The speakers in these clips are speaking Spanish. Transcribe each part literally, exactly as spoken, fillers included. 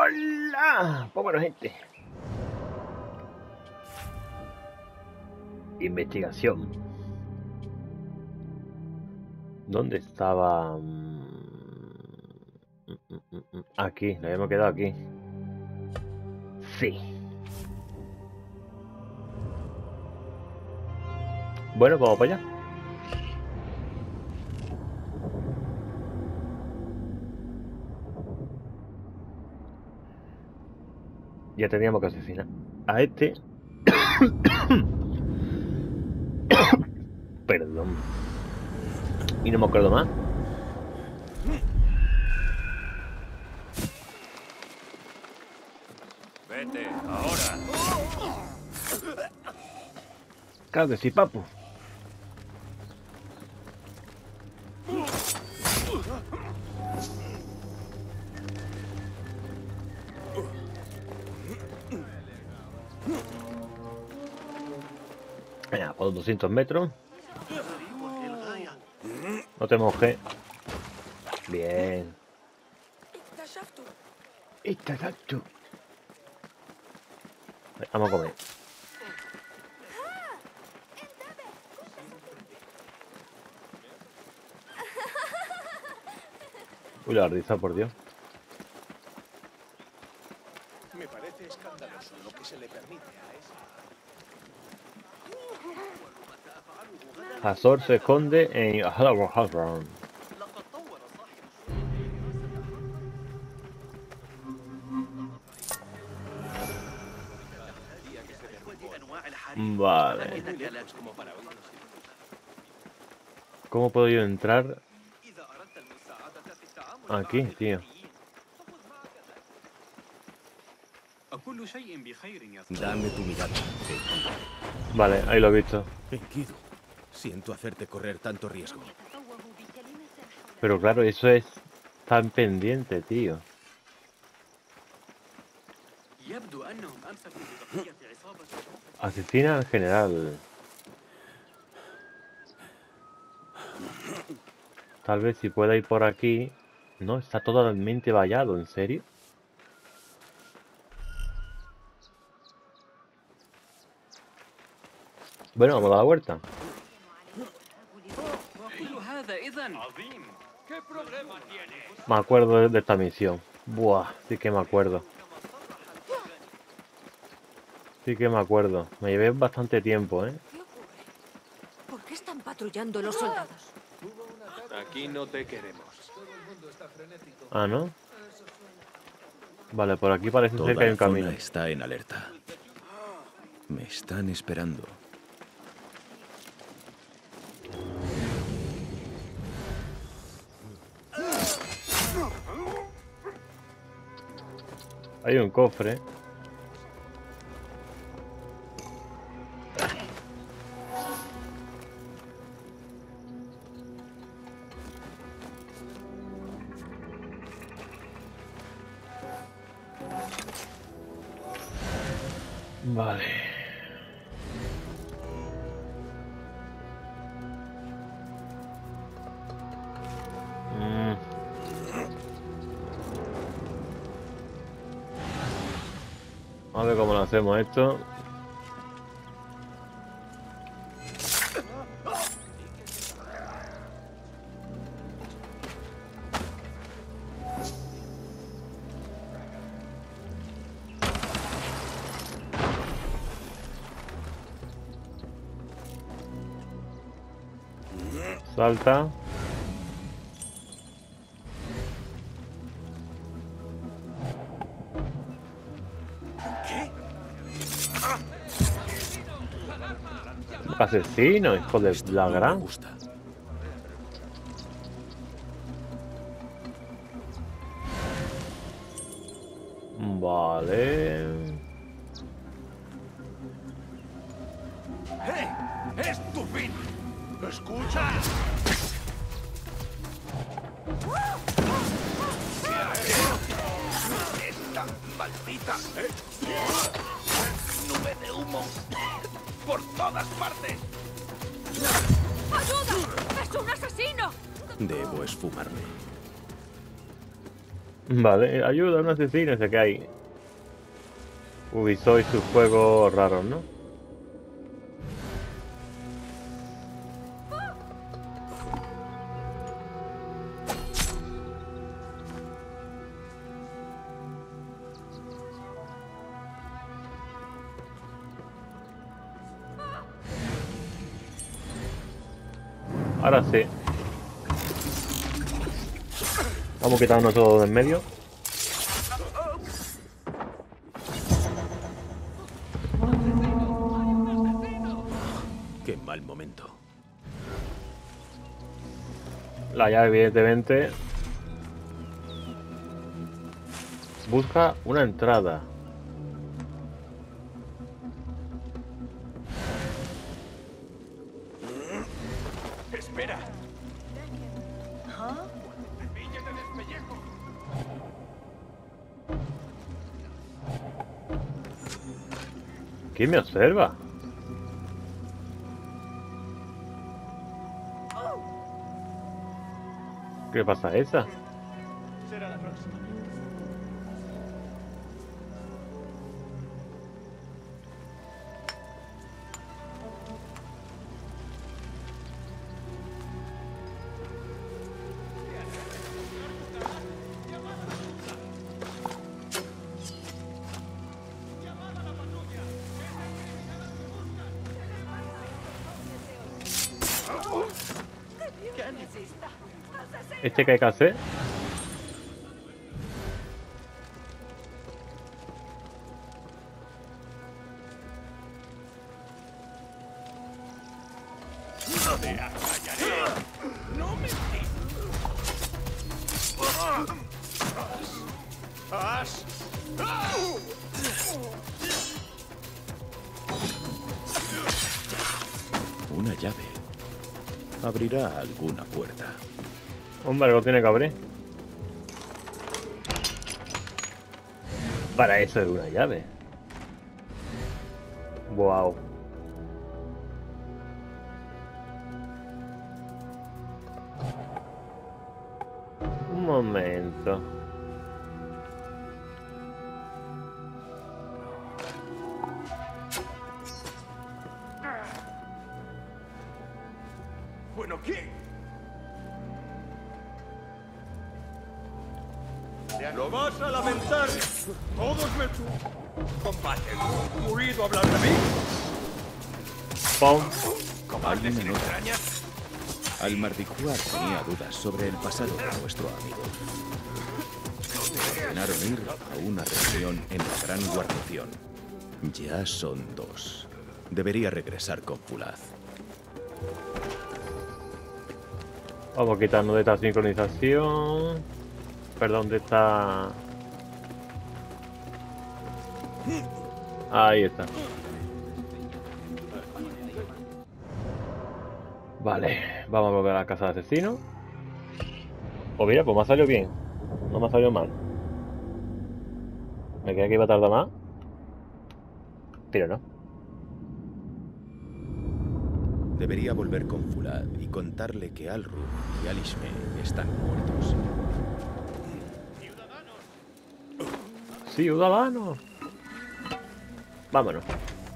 ¡Hola! Pues bueno, gente. Investigación. ¿Dónde estaba? Aquí, nos habíamos quedado aquí. Sí. Bueno, vamos para allá. Ya teníamos que asesinar a este. Perdón. Y no me acuerdo más. Vete, ahora. Claro que sí, papu. Venga, por doscientos metros. No te mojes. Bien. Exacto. Vamos a comer. Uy, la risa, por Dios. Me parece escandaloso lo que se le permite a ese. Hazor se esconde en Hazard. Vale. ¿Cómo puedo yo entrar aquí, tío? Dame tu mirada. Vale, ahí lo he visto. Enkidu, siento hacerte correr tanto riesgo. Pero claro, eso es tan pendiente, tío. Asesina en general. Tal vez si pueda ir por aquí. No, está totalmente vallado, ¿en serio? Bueno, vamos a dar la vuelta. Me acuerdo de, de esta misión. Buah, sí que me acuerdo. Sí que me acuerdo. Me llevé bastante tiempo, ¿eh? ¿Por qué están patrullando los soldados? Aquí no te queremos. Ah, ¿no? Vale, por aquí parece Toda ser que hay la un camino. zona está en alerta. Me están esperando. Hay un cofre. Vale. Mm. A ver cómo lo hacemos esto. Salta. Asesino, hijo de la No me gran. gusta. Vale. ¡Eh! ¡Es tu fin! ¿Escucha? Esta maldita ¿eh? nube de humo por todas partes. ¡Ayuda! ¡Es un asesino! Debo esfumarme. Vale, ayuda a un asesino, sé que hay. Ubisoft y sus juegos raros, ¿no? Ahora sí. Vamos a quitarnos todo de en medio. Qué mal momento. La llave, evidentemente. Busca una entrada. Espera. ¿Quién me observa? ¿Qué pasa a esa? Será la próxima. ¿Este qué hay que hacer? ¡As! Una llave. Abrirá alguna puerta. Hombre, lo tiene que abrir. Para eso es una llave. Wow. Un momento. Bueno, ¿qué? ¡Lo vas a lamentar! ¡Todos me combaten! ¿Oído hablar de mí? ¡Pum! ¿Cobardes sin nota. entrañas? Al-Mardijuar tenía dudas sobre el pasado de nuestro amigo. Ordenaron ir a una reunión en la Gran Guarnición. Ya son dos. Debería regresar con Fulaz. Vamos a quitarnos de esta sincronización. Perdón, de esta... Ahí está. Vale, vamos a volver a la casa de asesino. Oh, mira, pues me ha salido bien. No me ha salido mal. Me creía que iba a tardar más. Pero no. Debería volver con Fulad y contarle que Al-Ruf y Al-Ishme están muertos. ¡Ciudadanos! Vámonos.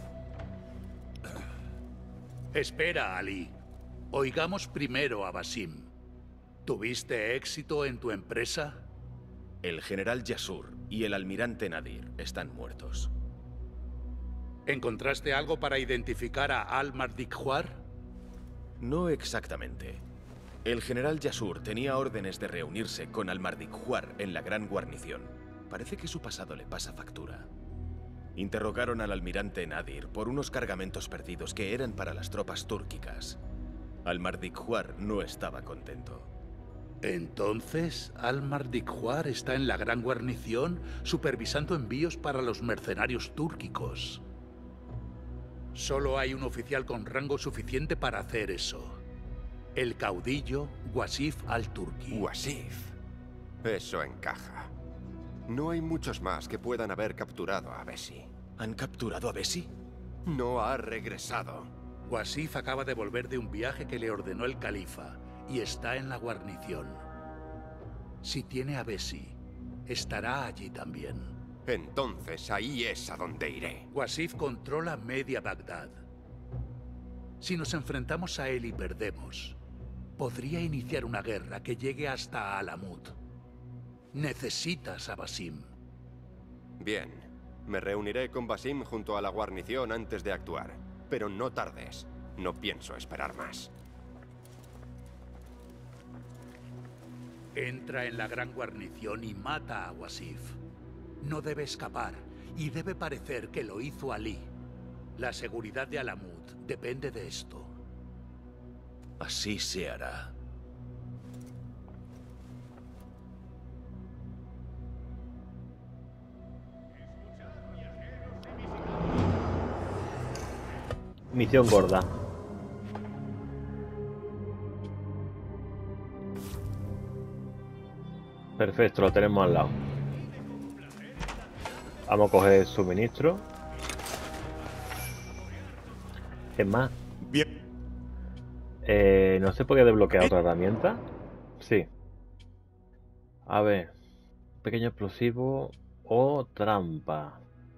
Espera, Ali. Oigamos primero a Basim. ¿Tuviste éxito en tu empresa? El general Yasur y el almirante Nadir están muertos. ¿Encontraste algo para identificar a Al-Mardijuar? No exactamente. El general Yasur tenía órdenes de reunirse con Al-Mardijuar en la Gran Guarnición. Parece que su pasado le pasa factura. Interrogaron al almirante Nadir por unos cargamentos perdidos que eran para las tropas túrquicas. Al-Mardijuar no estaba contento. Entonces, Al-Mardijuar está en la Gran Guarnición supervisando envíos para los mercenarios túrquicos. Solo hay un oficial con rango suficiente para hacer eso. El caudillo Wasif al-Turki. Wasif. Eso encaja. No hay muchos más que puedan haber capturado a Bessi. ¿Han capturado a Bessi? No ha regresado. Wasif acaba de volver de un viaje que le ordenó el califa y está en la guarnición. Si tiene a Bessi, estará allí también. Entonces ahí es a donde iré. Wasif controla media Bagdad. Si nos enfrentamos a él y perdemos, podría iniciar una guerra que llegue hasta Alamut. Necesitas a Basim. Bien. Me reuniré con Basim junto a la guarnición antes de actuar. Pero no tardes. No pienso esperar más. Entra en la gran guarnición y mata a Wasif. No debe escapar, y debe parecer que lo hizo Ali. La seguridad de Alamut depende de esto. Así se hará. Misión gorda. Perfecto, lo tenemos al lado. Vamos a coger suministro. Es más. Bien. Eh, ¿No se puede desbloquear otra herramienta? Sí. A ver. Pequeño explosivo o trampa.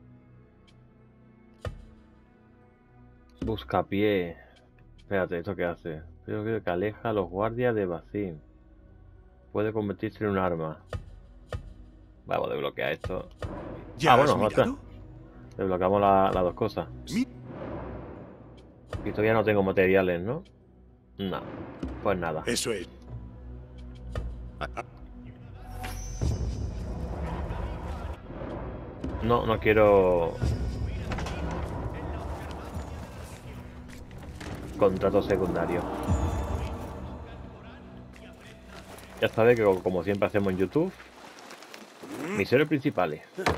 Buscapié. Espérate, ¿esto qué hace? Creo que aleja a los guardias de Basim. Puede convertirse en un arma. Vamos a desbloquear esto. ¿Ya ah, bueno, has otra. mirado? Desbloqueamos la- las dos cosas. Mi- Y todavía no tengo materiales, ¿no? No. Pues nada. Eso es. No, no quiero... Contrato secundario. Ya sabéis que como siempre hacemos en YouTube, misiones principales.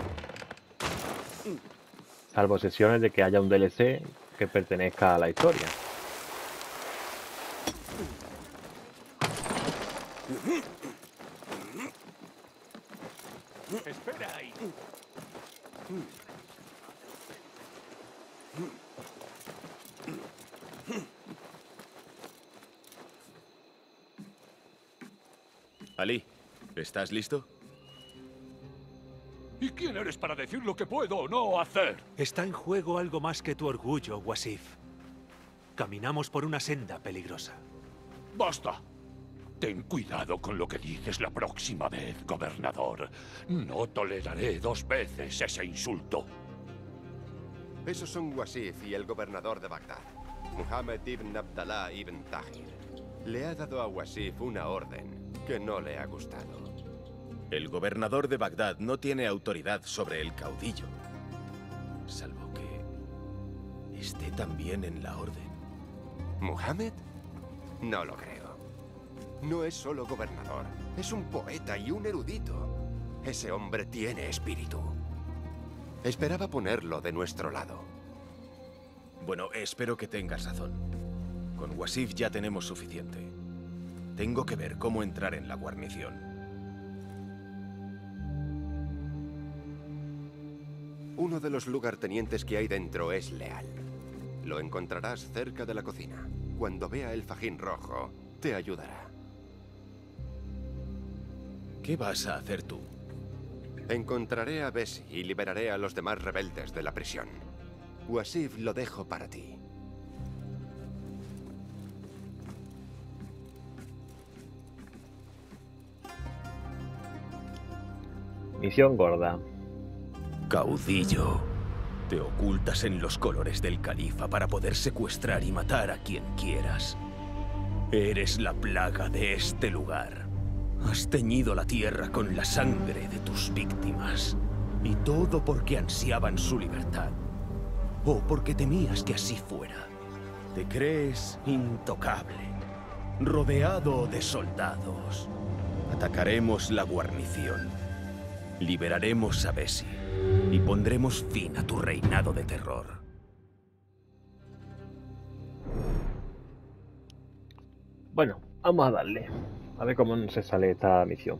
Salvo sesiones de que haya un D L C que pertenezca a la historia. Espera ahí. Ali, ¿estás listo? ¿Y quién eres para decir lo que puedo o no hacer? Está en juego algo más que tu orgullo, Wasif. Caminamos por una senda peligrosa. Basta. Ten cuidado con lo que dices la próxima vez, gobernador. No toleraré dos veces ese insulto. Esos son Wasif y el gobernador de Bagdad, Muhammad ibn Abdallah ibn Tahir. Le ha dado a Wasif una orden que no le ha gustado. El gobernador de Bagdad no tiene autoridad sobre el caudillo. Salvo que esté también en la orden. ¿Muhammad? No lo creo. No es solo gobernador, es un poeta y un erudito. Ese hombre tiene espíritu. Esperaba ponerlo de nuestro lado. Bueno, espero que tengas razón. Con Wasif ya tenemos suficiente. Tengo que ver cómo entrar en la guarnición. Uno de los lugartenientes que hay dentro es leal. Lo encontrarás cerca de la cocina. Cuando vea el fajín rojo, te ayudará. ¿Qué vas a hacer tú? Encontraré a Bessie y liberaré a los demás rebeldes de la prisión. Wasif lo dejo para ti. Misión gorda. Caudillo. Te ocultas en los colores del califa para poder secuestrar y matar a quien quieras. Eres la plaga de este lugar. Has teñido la tierra con la sangre de tus víctimas. Y todo porque ansiaban su libertad. O porque temías que así fuera. Te crees intocable, rodeado de soldados. Atacaremos la guarnición. Liberaremos a Bessie. Y pondremos fin a tu reinado de terror. Bueno, vamos a darle. A ver cómo se sale esta misión.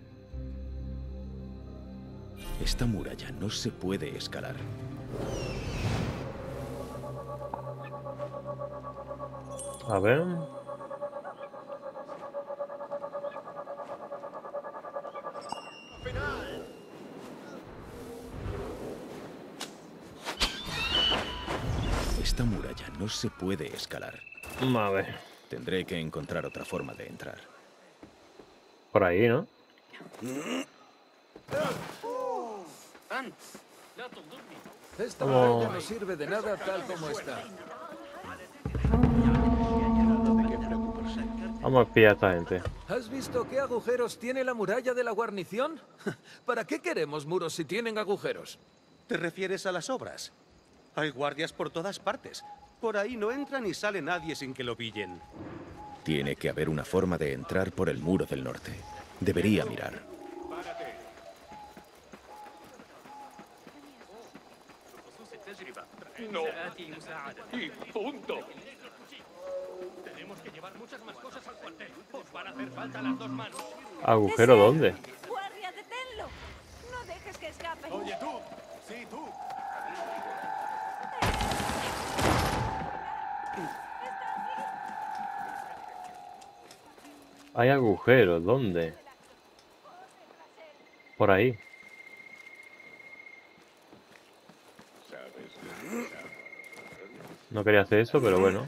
Esta muralla no se puede escalar. A ver. ¡Final! Esta muralla no se puede escalar. A ver. Tendré que encontrar otra forma de entrar. Por ahí, ¿no? Esta Oh. muralla no sirve de nada tal como está. Vamos a espiar a esta gente. ¿Has visto qué agujeros tiene la muralla de la guarnición? ¿Para qué queremos muros si tienen agujeros? ¿Te refieres a las obras? Hay guardias por todas partes. Por ahí no entra ni sale nadie sin que lo pillen. Tiene que haber una forma de entrar por el muro del norte. Debería mirar. No. Y punto. Tenemos que llevar muchas más cosas al cuartel. Os van a hacer falta las dos manos. ¿Agujero dónde? ¡Guardia, deténlo! ¡No dejes que escape! Oye, tú. Sí, tú. Hay agujeros, ¿dónde? Por ahí. No quería hacer eso, pero bueno.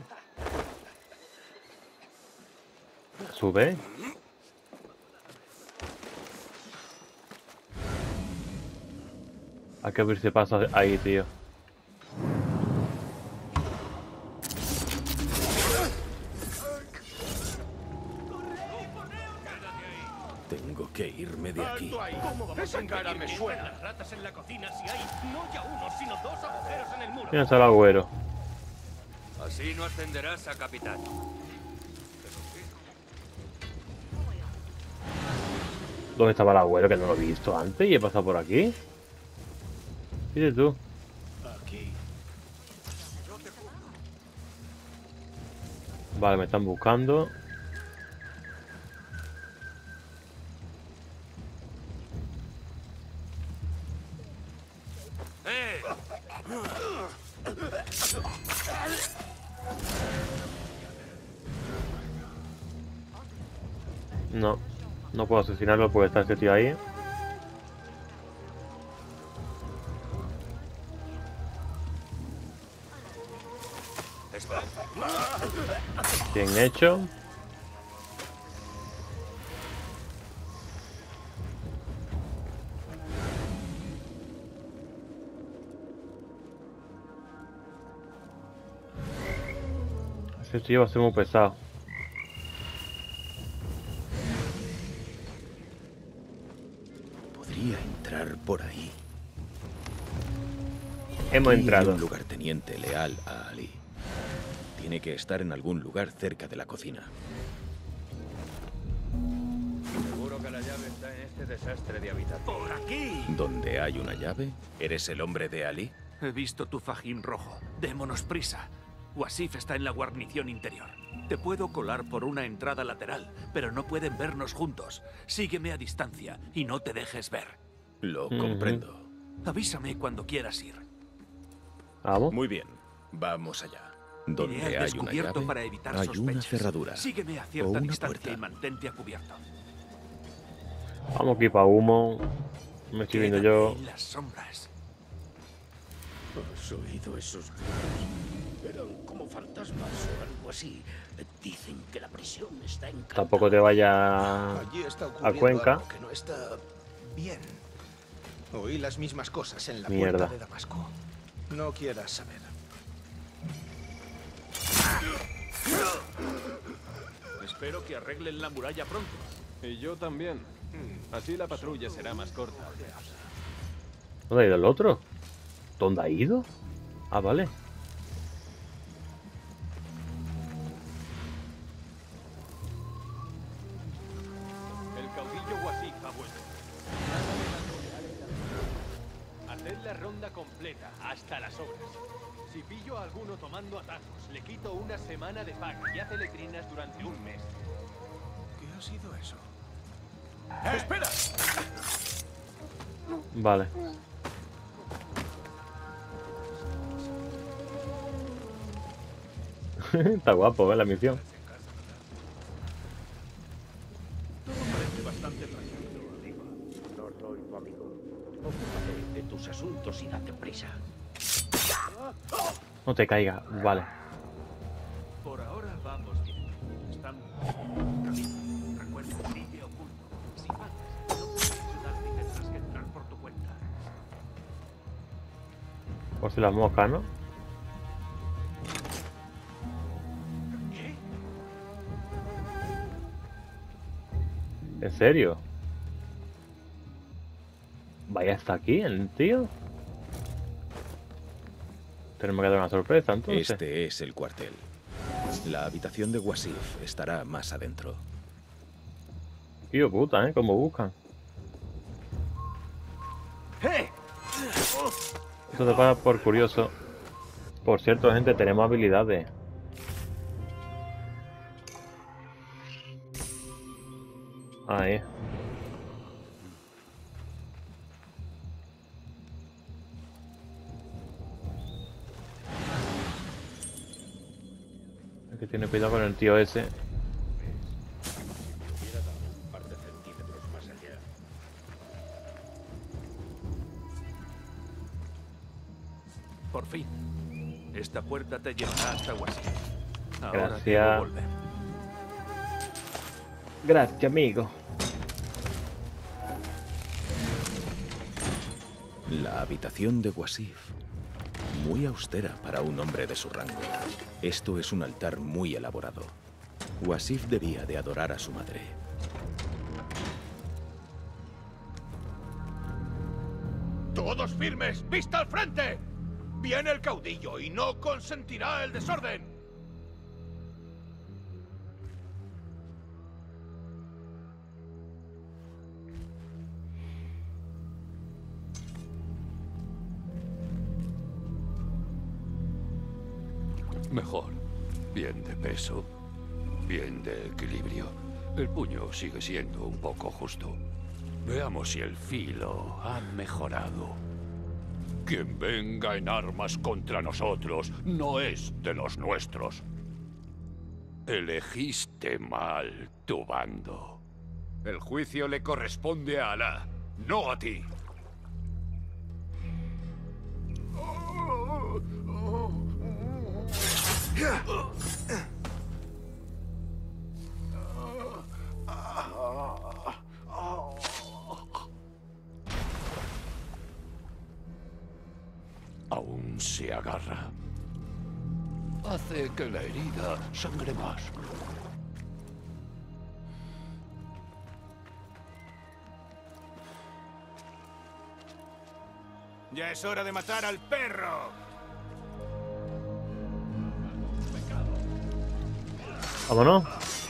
Sube. Hay que abrirse paso ahí, tío. Tengo que irme de aquí. ¿Cómo vamos a encarar? Me suena las ratas en la cocina si hay no ya uno, sino dos agujeros en el muro. ¿Quién es el agüero? Así no ascenderás a capitán. ¿Dónde estaba el agüero? Que no lo he visto antes y he pasado por aquí. Fíjate tú. Vale, me están buscando. ¡Eh! No, no puedo asesinarlo porque está ese tío ahí. Bien hecho. Ese tío va a ser muy pesado. Podría entrar por ahí. Hemos Aquí entrado. hay un lugarteniente leal a Ali. Tiene que estar en algún lugar cerca de la cocina. Seguro que la llave está en este desastre de habitación. ¡Por aquí! ¿Donde hay una llave? ¿Eres el hombre de Ali? He visto tu fajín rojo. Démonos prisa. Wasif está en la guarnición interior. Te puedo colar por una entrada lateral, pero no pueden vernos juntos. Sígueme a distancia y no te dejes ver. Lo Ujú. comprendo. Avísame cuando quieras ir. Vamos. Muy bien, vamos allá. Iré Donde al hay una descubierto llave, para evitar hay sospechas. una cerradura. Sígueme a o cierta una distancia puerta. y mantente a cubierto. Vamos aquí para humo. Me estoy viendo Quédate yo. en las sombras. ¿Has oído esos gritos? Eran como fantasmas o algo así. Dicen que la prisión está en Tampoco te vayas Allí está a ocurriendo Cuenca. algo que no está bien. Oí las mismas cosas en la Mierda. puerta de Damasco. No quieras saber. Espero que arreglen la muralla pronto. Y yo también. Así la patrulla será más corta. ¿Dónde ha ido el otro? ¿Dónde ha ido? Ah, vale. El caudillo Wasif ha vuelto. Haced la ronda completa, hasta las obras. Si pillo a alguno tomando atajos, le quito una semana de paga y hace letrinas durante un mes. ¿Qué ha sido eso? ¡Espera! Vale. Está guapo, ¿eh? La misión. Todo parece bastante tranquilo, amigo. No soy tu amigo. Ocúpate de tus asuntos y date prisa. No te caigas, vale. Por ahora vamos bien. Estamos... Recuerda, sigue oculto. Si fallas, no puedes ayudar ni tendrás que entrar por tu cuenta. Por si las moscas, ¿no? ¿Qué? ¿En serio? Vaya hasta aquí el tío. Tenemos que dar una sorpresa, entonces. Este es el cuartel. La habitación de Wasif estará más adentro. Tío puta, ¿eh? Como buscan. ¡Eh! Eso te pasa por curioso. Por cierto, gente, tenemos habilidades. Ahí. Hay que tener cuidado con el tío ese. Por fin. Esta puerta te llevará hasta Wasif. Ahora Gracias. debo volver. Gracias, amigo. La habitación de Wasif. Muy austera para un hombre de su rango. Esto es un altar muy elaborado. Wasif debía de adorar a su madre. ¡Todos firmes! ¡Vista al frente! Viene el caudillo y no consentirá el desorden. Mejor. Bien de peso, bien de equilibrio. El puño sigue siendo un poco justo. Veamos si el filo ha mejorado. Quien venga en armas contra nosotros no es de los nuestros. Elegiste mal tu bando. El juicio le corresponde a Alá, no a ti. Aún se agarra. Hace que la herida sangre más. Ya es hora de matar al perro. Vámonos.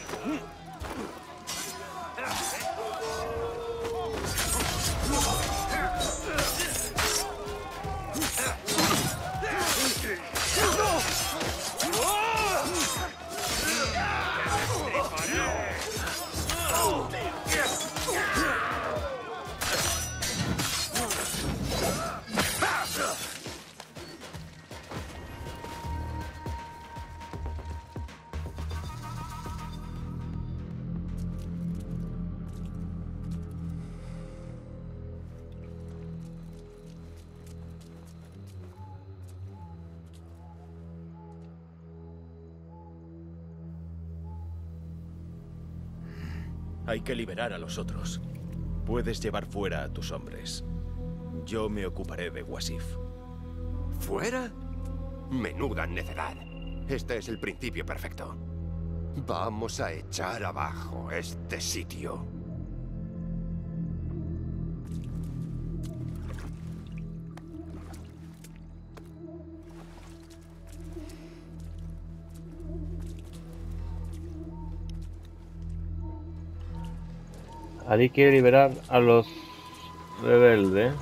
Hay que liberar a los otros. Puedes llevar fuera a tus hombres. Yo me ocuparé de Wasif. ¿Fuera? Menuda necedad. Este es el principio perfecto. Vamos a echar abajo este sitio. Ali quiere liberar a los rebeldes.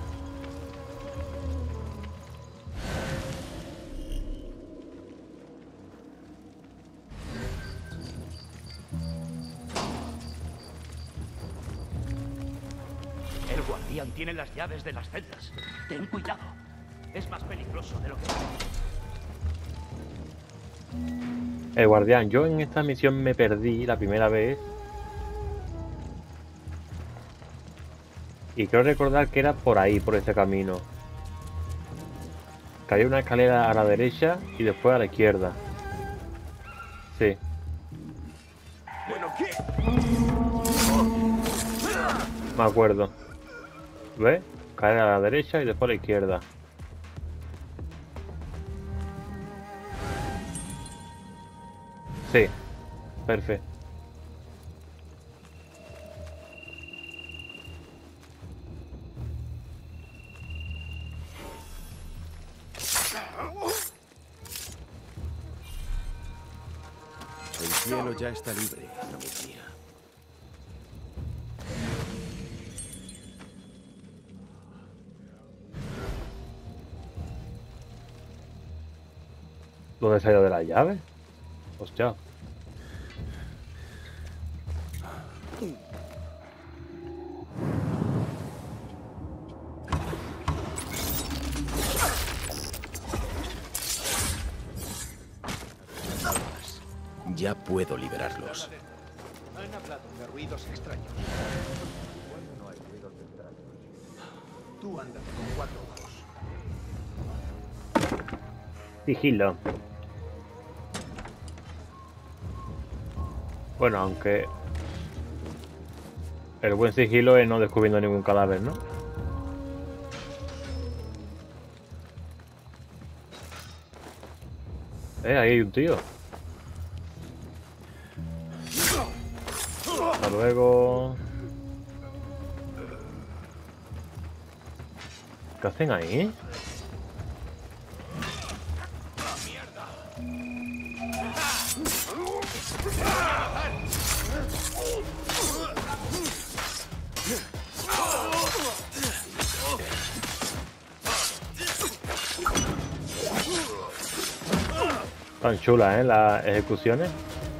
El guardián tiene las llaves de las celdas. Ten cuidado. Es más peligroso de lo que parece. El guardián, yo en esta misión me perdí la primera vez. Y creo recordar que era por ahí, por ese camino. Que hay una escalera a la derecha y después a la izquierda. Sí. Bueno, ¿qué? Me acuerdo. ¿Ves? Escalera a la derecha y después a la izquierda. Sí. Perfecto. El cielo ya está libre, amig mía. ¿Dónde se ha ido de la llave? Hostia. Ya puedo liberarlos. Han hablado de ruidos extraños. ¿Cuándo no hay ruidos extraños? Tú andas con cuatro ojos. Sigilo. Bueno, aunque el buen sigilo es no descubriendo ningún cadáver, ¿no? Eh, ahí hay un tío. Hasta luego. ¿Qué hacen ahí? Tan chulas, ¿eh? Las ejecuciones.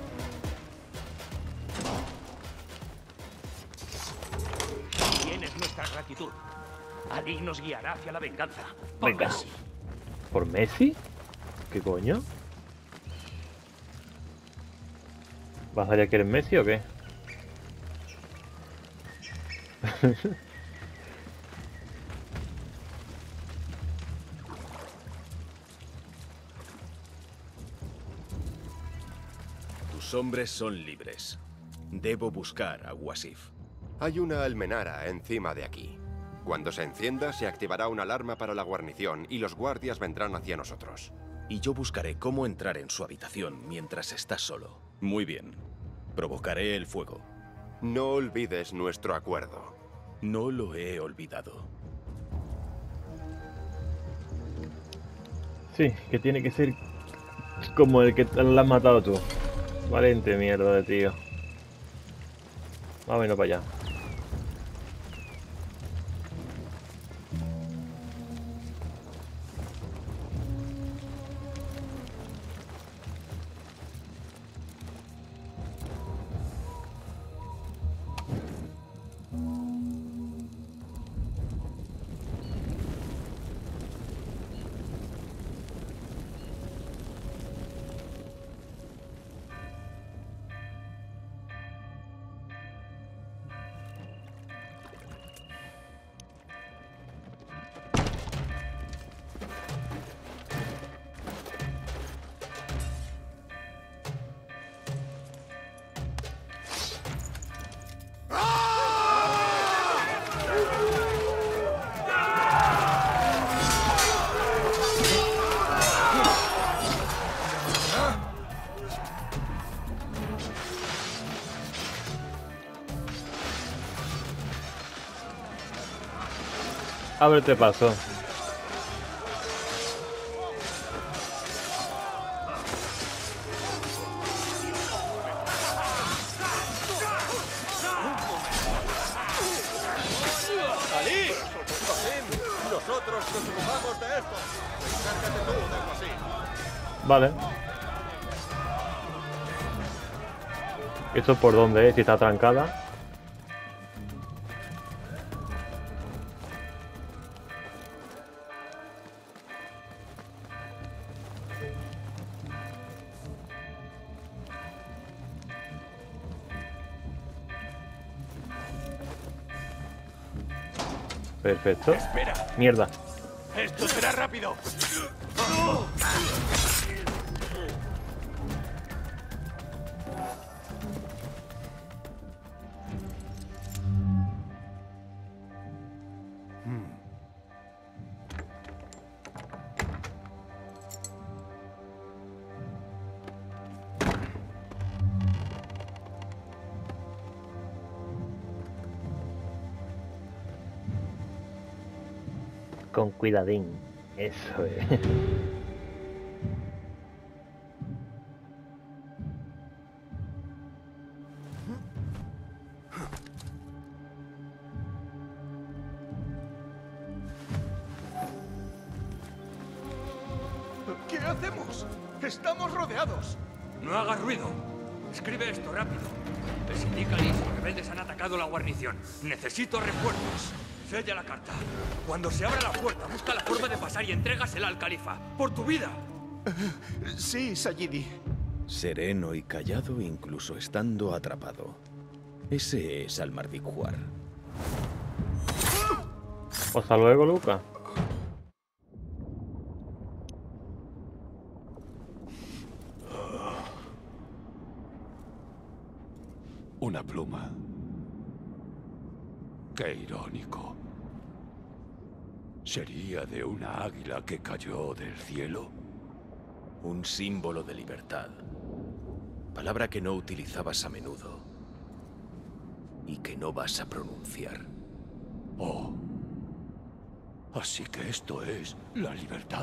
Tienes nuestra gratitud. Ali nos guiará hacia la venganza. Venga. Messi. ¿Por Messi? ¿Qué coño? ¿Vas a que eres Messi o qué? Tus hombres son libres. Debo buscar a Wasif. Hay una almenara encima de aquí. Cuando se encienda, se activará una alarma para la guarnición y los guardias vendrán hacia nosotros. Y yo buscaré cómo entrar en su habitación mientras está solo. Muy bien. Provocaré el fuego. No olvides nuestro acuerdo. No lo he olvidado. Sí, que tiene que ser como el que la has matado tú. Valiente mierda de tío. Vámonos para allá. Ábrete paso. ¡Ali! Nosotros nos ocupamos de esto. Encárgate tú de algo así. Vale. ¿Esto por dónde es? Si está trancada. Perfecto. Espera. Mierda. ¡Esto será rápido! Con cuidadín. Eso es. ¿Qué hacemos? ¡Estamos rodeados! No hagas ruido. Escribe esto rápido. Les indica Lee, los rebeldes han atacado la guarnición. Necesito refuerzos. Sella la carta. Cuando se abra la puerta, busca la forma de pasar y entrégasela al califa. ¡Por tu vida! Sí, Sayidi. Sereno y callado incluso estando atrapado. Ese es Al-Mardikwar. Hasta luego, Luca. Una pluma. Qué irónico. ¿Sería de una águila que cayó del cielo? Un símbolo de libertad. Palabra que no utilizabas a menudo. Y que no vas a pronunciar. Oh. Así que esto es la libertad.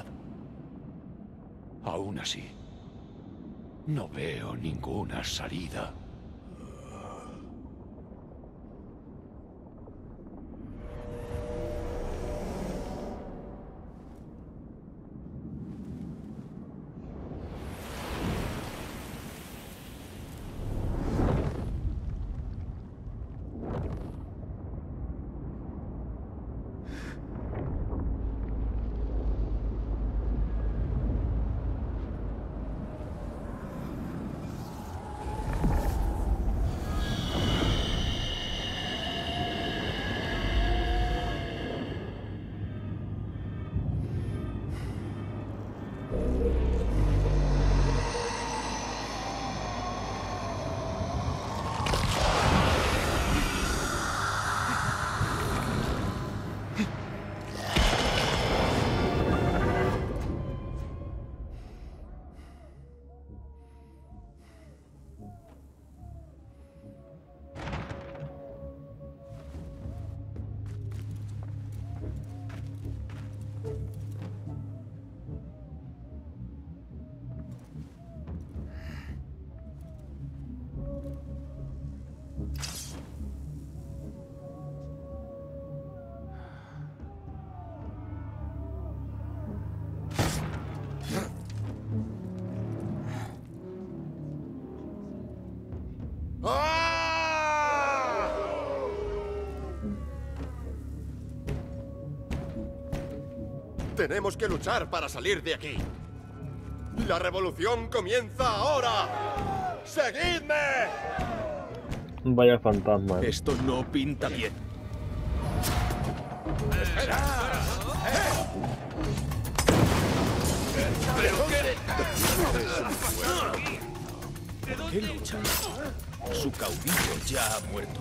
Aún así, no veo ninguna salida. Tenemos que luchar para salir de aquí. La revolución comienza ahora. ¡Seguidme! Vaya fantasma. Esto no pinta bien. ¡Espera! ¿Por qué luchan? Su caudillo ya ha muerto.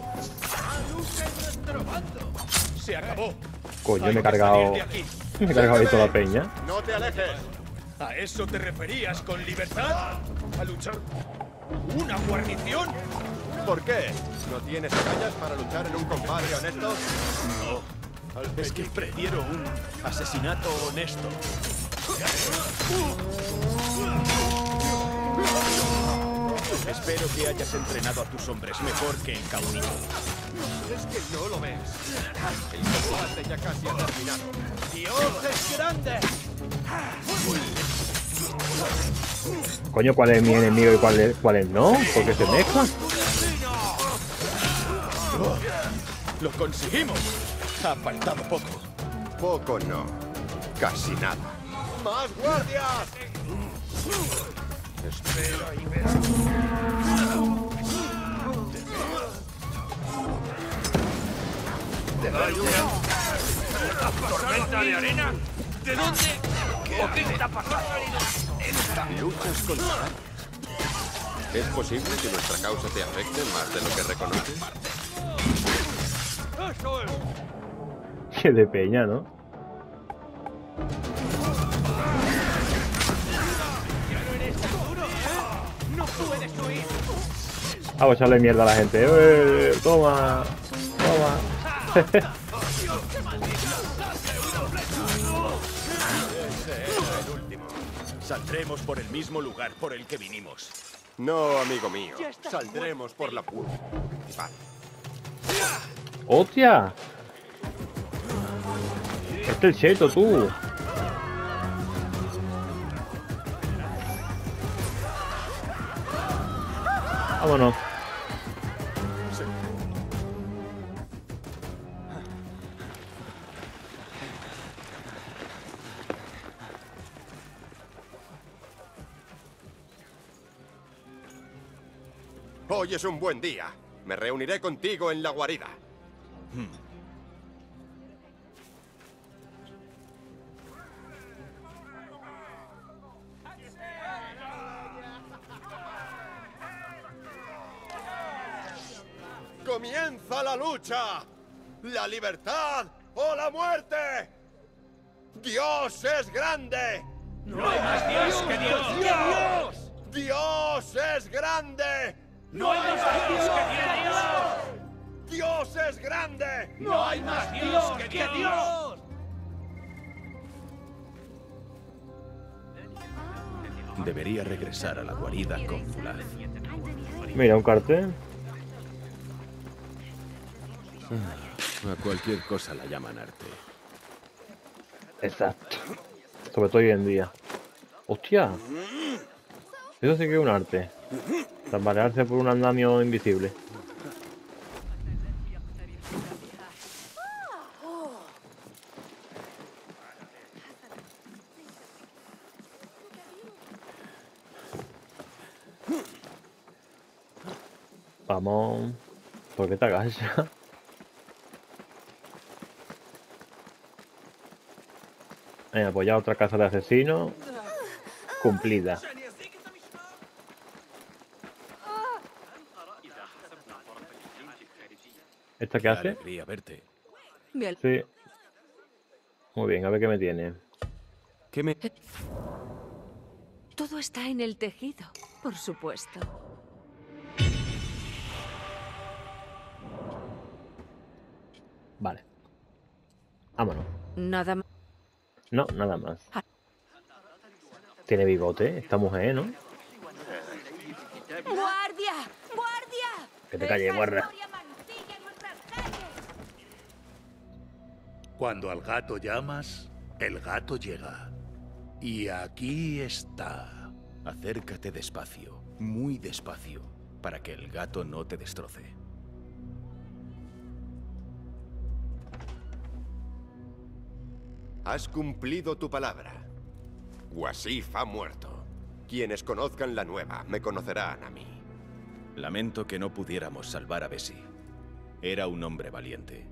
¡Se acabó! Coño, me he cargado. Me he cargado ahí toda la peña. ¡No te alejes! ¿A eso te referías con libertad? ¿A luchar? ¿Una guarnición? ¿Por qué? ¿No tienes agallas para luchar en un combate honesto? No. Es que prefiero un asesinato honesto. Espero que hayas entrenado a tus hombres mejor que el caudillo. Es que no lo ves. El combate ya casi ha terminado. ¡Dios es grande! Coño, ¿cuál es mi enemigo y cuál es, cuál es no? ¿Por qué se mezcla? ¡Lo conseguimos! Ha faltado poco. Poco no. Casi nada. ¡Más guardias! Espera y verás. ¿Hay una tormenta de arena? ¿De dónde? ¿O qué está pasando? Luchas con los guardias. ¿Es posible que nuestra causa te afecte más de lo que reconoces? ¡Eso es! Que de peña, ¿no? ¡No puedes huir! Vamos a echarle mierda a la gente. ¡Eh! Toma. Toma. Ese era el último. Saldremos por el mismo lugar por el que vinimos. No, amigo mío. Saldremos por la puerta. Vale. ¡Hostia! Este es el cheto, tú. Vámonos. Hoy es un buen día. Me reuniré contigo en la guarida. ¡Comienza la lucha! ¡La libertad o la muerte! ¡Dios es grande! ¡No hay más Dios que Dios! ¡Dios! ¡Dios es grande! ¡No hay más Dios que Dios! ¡Dios es grande! ¡No hay más Dios que Dios! Debería regresar a la guarida con Fulaz. Mira, un cartel. A cualquier cosa la llaman arte. Exacto. Sobre todo hoy en día. ¡Hostia! Eso sí que es un arte. Tambalearse por un andamio invisible. Vamos. ¿Por qué te agachas? Venga, pues ya otra casa de asesino cumplida. ¿Esta qué hace? Alegría verte. Sí. Muy bien, a ver qué me tiene. ¿Qué me...? Todo está en el tejido, por supuesto. Vale. Vámonos. Nada más. No, nada más. Tiene bigote esta mujer, ¿no? ¡Guardia! ¡Guardia! Que te calles, guarda. Cuando al gato llamas, el gato llega. Y aquí está. Acércate despacio, muy despacio, para que el gato no te destroce. Has cumplido tu palabra. Wasif ha muerto. Quienes conozcan la nueva me conocerán a mí. Lamento que no pudiéramos salvar a Bessie. Era un hombre valiente.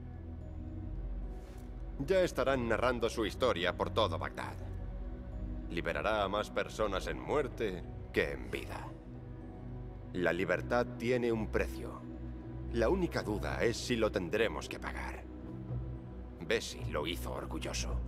Ya estarán narrando su historia por todo Bagdad. Liberará a más personas en muerte que en vida. La libertad tiene un precio. La única duda es si lo tendremos que pagar. Bessie lo hizo orgulloso.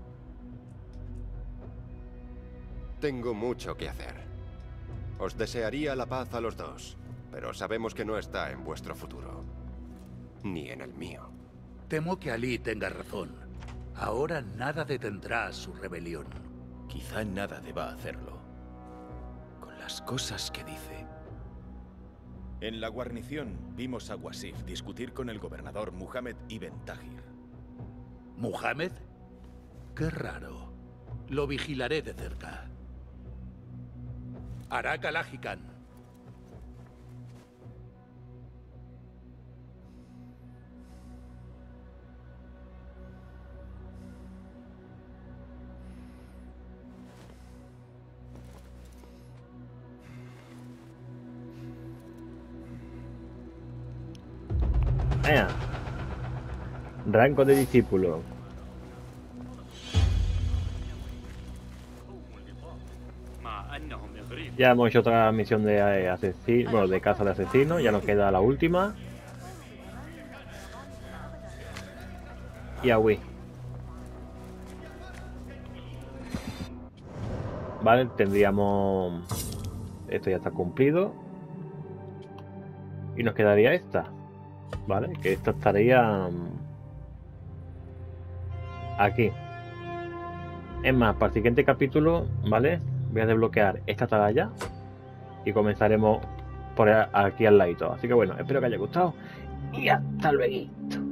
Tengo mucho que hacer. Os desearía la paz a los dos, pero sabemos que no está en vuestro futuro. Ni en el mío. Temo que Ali tenga razón. Ahora nada detendrá su rebelión. Quizá nada deba hacerlo. Con las cosas que dice. En la guarnición vimos a Wasif discutir con el gobernador Muhammad ibn Tahir. ¿Muhammad? Qué raro. Lo vigilaré de cerca. Arak al-Ajikan. Venga. Rango de discípulo. Ya hemos hecho otra misión de eh, asesino, bueno, de caza de asesinos. Ya nos queda la última. Y a Wii. Vale, tendríamos... Esto ya está cumplido. Y nos quedaría esta. Vale, que esta estaría... Aquí. Es más, para el siguiente capítulo, ¿vale? Voy a desbloquear esta atalaya. Y comenzaremos por aquí al ladito. Así que bueno, espero que haya gustado. Y hasta luego.